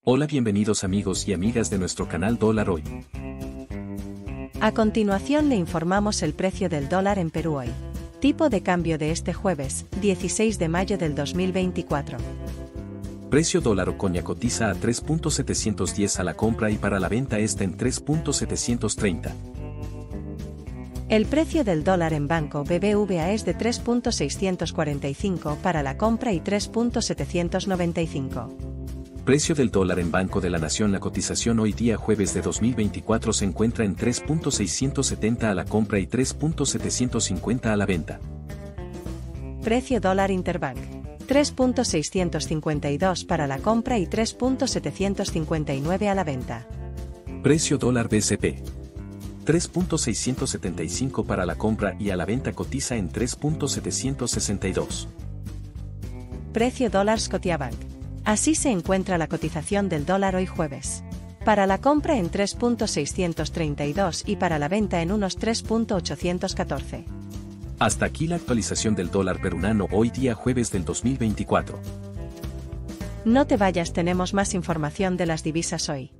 Hola, bienvenidos amigos y amigas de nuestro canal Dólar Hoy. A continuación le informamos el precio del dólar en Perú hoy. Tipo de cambio de este jueves, 16 de mayo del 2024. Precio dólar Ocoña cotiza a 3.710 a la compra y para la venta está en 3.730. El precio del dólar en Banco BBVA es de 3.645 para la compra y 3.795. Precio del dólar en Banco de la Nación. La cotización hoy día jueves de 2024 se encuentra en 3.670 a la compra y 3.750 a la venta. Precio dólar Interbank. 3.652 para la compra y 3.759 a la venta. Precio dólar BCP. 3.675 para la compra y a la venta cotiza en 3.762. Precio dólar Scotiabank. Así se encuentra la cotización del dólar hoy jueves. Para la compra en 3.632 y para la venta en unos 3.814. Hasta aquí la actualización del dólar peruano hoy día jueves del 2024. No te vayas, tenemos más información de las divisas hoy.